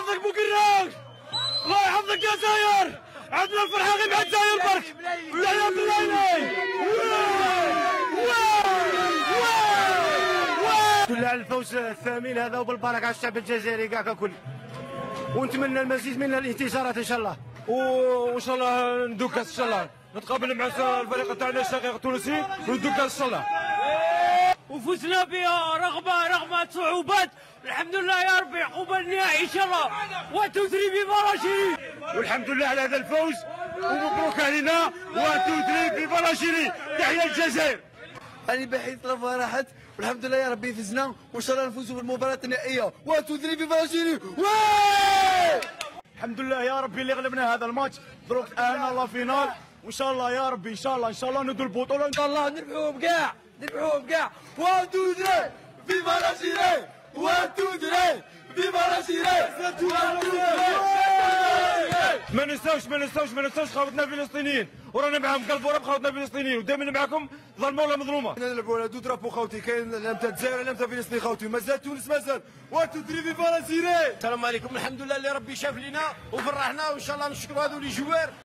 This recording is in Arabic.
يحفظك بوكراك، الله يحفظك يا زاير. عندنا الفرحه غير مع الجزائر برك. ويا بلايني كل على الفوز الثامن هذا وبالبركه على الشعب الجزائري كاع ككل، ونتمنى المزيد من الانتصارات ان شاء الله، وان شاء الله ندوك كاس ان شاء الله، نتقابل مع الفريق تاعنا الشقيق التونسي وندوك كاس ان شاء الله. وفزنا بها رغم صعوبات، الحمد لله يا ربي. عقوبه النهائي ان شاء الله، وتدري بفراشيري، والحمد لله على هذا الفوز ومبروك علينا، وتدري بفراشيري. تحيه الجزائر. أنا بحيث رفاه راحت، والحمد لله يا ربي فزنا، وإن شاء الله نفوزوا بالمباراة النهائية. وتدري بفراشيري. الحمد لله يا ربي اللي غلبنا هذا الماتش، دروك تأهلنا لا فينال، وان شاء الله يا ربي ان شاء الله ندوا البطوله ان شاء الله، نربحوهم كاع. وتدري بفراشيري. وتدري بفراشيري. ما ننساوش خوتنا الفلسطينيين، ورانا معاهم قلب ورب خوتنا الفلسطينيين، ودائما معاكم ظلمه ولا مظلومه. نلعبوا على دو درابو خوتي، كاين لام تاع الجزائر لام تاع فلسطين خوتي، مازال تونس مازال. وتدري بفراشيري. السلام عليكم، الحمد لله اللي ربي شاف لنا وفرحنا، وان شاء الله نشكروا هذو لي جوار.